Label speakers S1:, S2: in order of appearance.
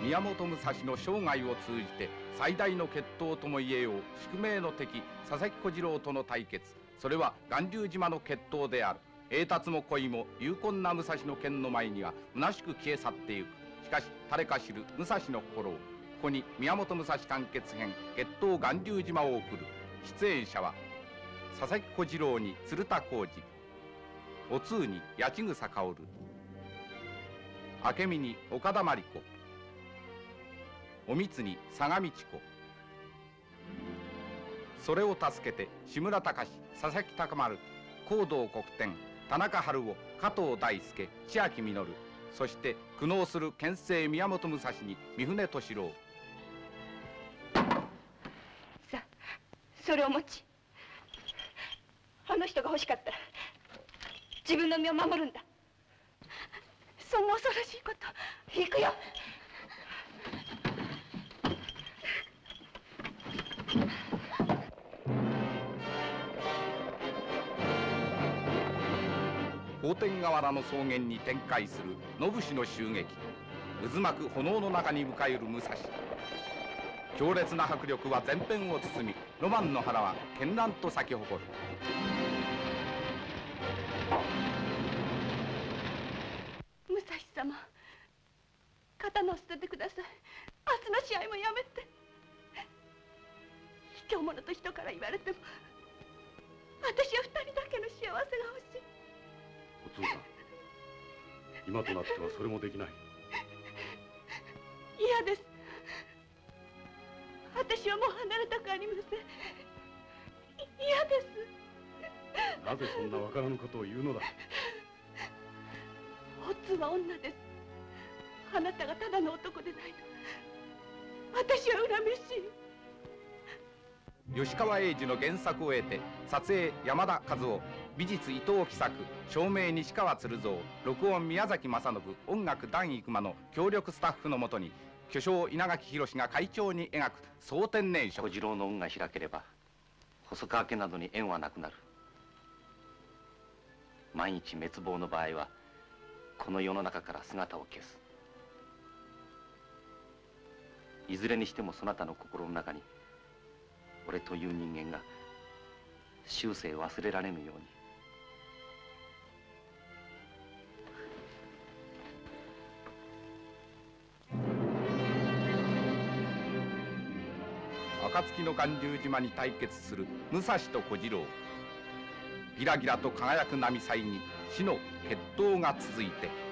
S1: 宮本武蔵の生涯を通じて最大の決闘とも言えよう宿命の敵佐々木小次郎との対決、それは巌流島の決闘である。栄達も恋も勇敢な武蔵の剣の前には虚しく消え去ってゆく。しかし誰か知る武蔵の心を。ここに宮本武蔵完結編決闘巌流島を送る。出演者は佐々木小次郎に鶴田浩二、お通に八千草薫、明美に岡田真理子、おみつに相模知子、それを助けて志村隆、佐々木高丸、高道国天、田中春夫、加藤大輔、千秋実、そして苦悩する剣聖宮本武蔵に三船敏郎。
S2: さあそれを持ち、あの人が欲しかったら自分の身を守るんだ。そんな恐ろしいこと。行くよ。
S1: 法天河原の草原に展開する野武士の襲撃。渦巻く炎の中に迎える武蔵。強烈な迫力は全編を包み、ロマンの花は絢爛と咲き誇る。
S2: 武蔵様、刀を捨ててください。明日の試合もやめて。卑怯者と人から言われても私は2人だけの幸せが欲しい。
S3: お父さん、今となってはそれもできない。
S2: 嫌です。私はもう離れたくありません。嫌です。
S3: なぜそんなわからぬことを言うのだ。
S2: おつは女です。あなたがただの男でないと私は恨めしい。
S1: 吉川英治の原作を得て、撮影山田和夫、美術伊藤喜作、照明西川鶴蔵、録音宮崎正信、音楽段生馬の協力スタッフのもとに、巨匠稲垣宏が会長に描く総天然色。
S4: 小次郎の運が開ければ細川家などに縁はなくなる。万一滅亡の場合はこの世の中から姿を消す。いずれにしてもそなたの心の中に俺という人間が終生忘れられぬように。
S1: 暁の巌流島に対決する武蔵と小次郎。ギラギラと輝く波祭に死の決闘が続いて。